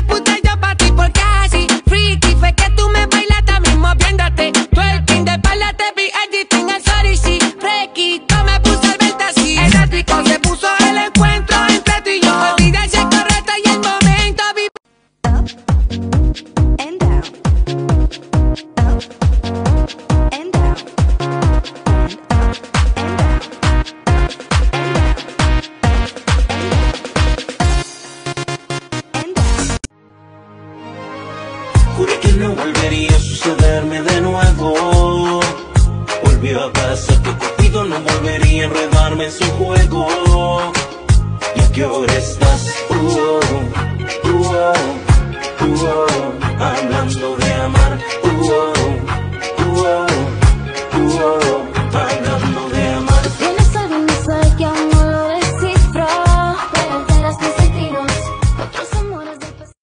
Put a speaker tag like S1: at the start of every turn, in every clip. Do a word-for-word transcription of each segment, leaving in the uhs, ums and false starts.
S1: eres puta yo pa' ti porque así. Freaky fue que tú me bailaste mismo viéndote. Twerking de espalda te vi editing al sorry sí. Freaky, tú me puse al verte así. Eléctrico se puso el encuentro entre tú y yo. Olvida si es correcto y el momento vi.
S2: Up and down. Up and down.
S3: Juré que no volvería a sucederme de nuevo. Volvió a pasar que Cupido no volvería a enredarme en su juego. ¿Y a qué hora estás? Uh -oh, uh -oh, uh -oh, hablando de amar. Uh -oh, uh -oh, uh -oh, hablando de amar.
S2: Tienes algo en mi ser que aún no lo descifro, pero alteras mis sentidos. Otros amores del pasado.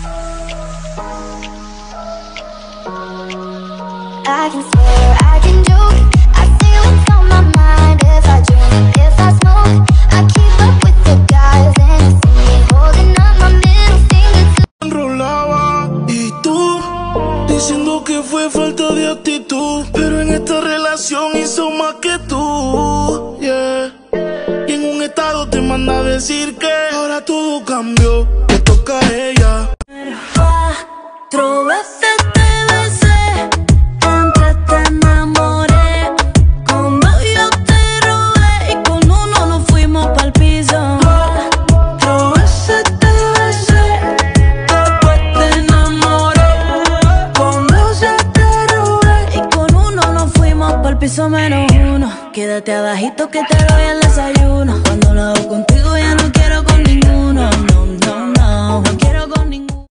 S2: I can swear, I can joke. I say what's on my mind. If I drink, if I smoke, I keep up with the guys and you see me holding up my middle finger to
S4: Enrolaba y tú diciendo que fue falta de actitud, pero en esta relación hizo más que tú, yeah. Y en un estado te manda a decir que ahora todo cambió, te toca a ella.
S5: Cuatro veces te besé, antes te enamoré. Cuando yo te robé y con uno nos fuimos pa'l piso. Cuatro veces te besé, después te enamoré. Con dos ya te robé y con uno nos fuimos pa'l piso menos uno. Quédate abajito que te doy el desayuno. Cuando lo hago contigo ya no quiero con ninguno. No, no, no, no quiero con ninguno.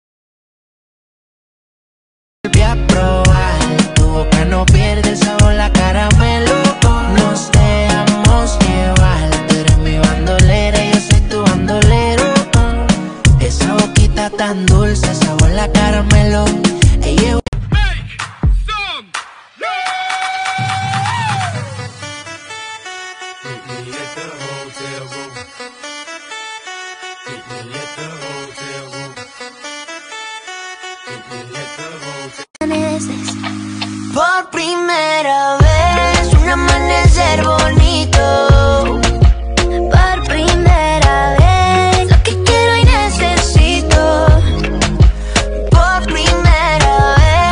S6: Volví a probar, tu boca no pierde el sabor, la caramelo. Nos dejamos llevar, tú eres mi bandolera, yo soy tu bandolero. Esa boquita tan dulce, sabor la caramelo. Ella es
S5: Por primera vez, un amanecer bonito.
S2: por primera vez, lo que quiero y necesito.
S5: Por primera vez.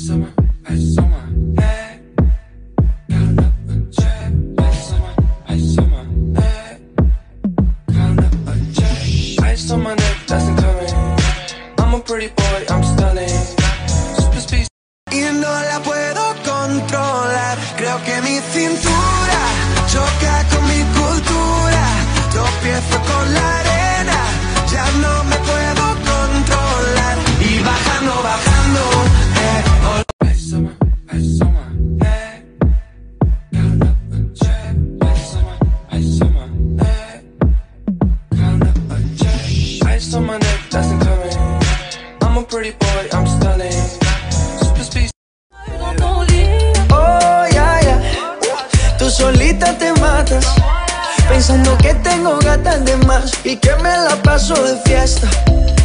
S7: Ice on my neck, that's incoming. I'm a pretty boy, I'm stunning. Super speed.
S8: Y no la puedo controlar. Creo que mi cintura choca con mi cultura. Tropiezo con la arena, ya no me puedo controlar. Y bajando, bajando, eh, oh.
S7: Ice on my, ice on my neck. Count up a check. Ice on my, ice on my neck. Count up a check. Ice on my neck, that's incoming. I'm a pretty boy, I'm stunning. Super speed.
S8: Oh, yeah, yeah. Tú solita te matas, pensando que tengo gatas de más y que me la paso de fiesta.